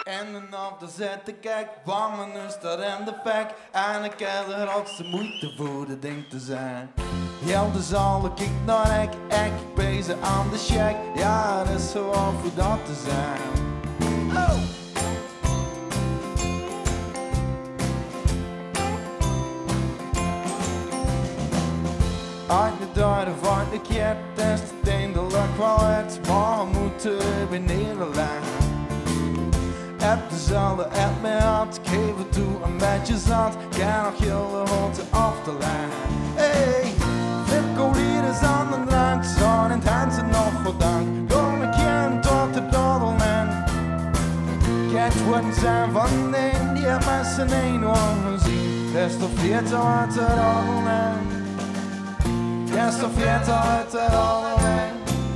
En dan op de zette kijk, warme neus daar in de fek. En ik heb de grootste moeite voor dit ding te zijn. Heel de zaal kijkt naar ik bezig aan de check. Ja, het is zo af voor dat te zijn. Oh! Uit de deur van de keer, het is het eindelijk wel het. Maar we moeten weer nederleggen. Heb dezelfde app me had, ik geef het toe een beetje zat. Kan nog heel de holte af te leggen. Hey, flipcolier is aan de drank, zon in het hand en nog wat dank. Kom ik in tot de dodelman. Kijk wat zijn van de die mensen een gezien. Best of 40 uit de dodelman. Best of 40 uit de dodelman.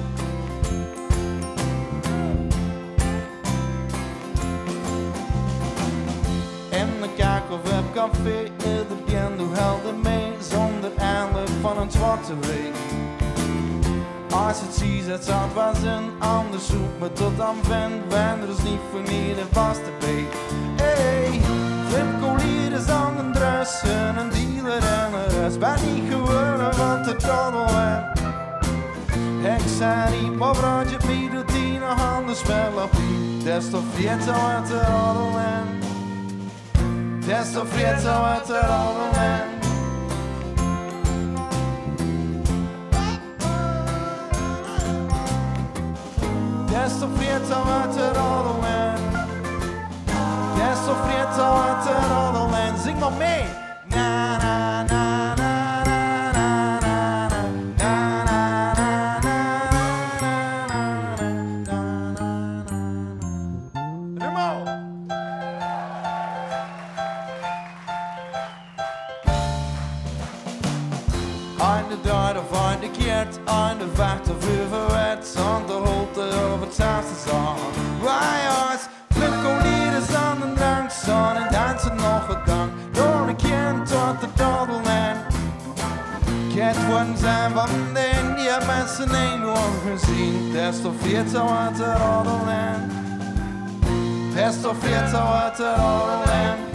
Of op café, de piano helder mee, zonder eindelijk van een zwarte week. Als het ziet, het zat was een ander zoek me tot aan vent, ben er is niet voor mij de vaste beet. Hey, flipcolier is aan een drussen, een dealer en een rust, ben niet geworden wat de doddel heb. Ik zei niet, maar broodje mee doet die nog anders spel op die, des te vietter wat de roddel en. Des te vietter wat de roddel en. Des te vietter wat de roddel en. Des te vietter wat de roddel en. Zing maar mee! Na na na na na na na na na na na na. Aan de deur of aan de keert, aan de vecht of overwet, zonder holte over het zachte zon. Rijers, flipcolier is aan de drank, zon en dansen nog een gang. Door een kind tot de dodelman. Kijk wat zijn van den, die hebben mensen een oor gezien. Des te 40 wat de roddel en. Des te 40 wat de roddel en.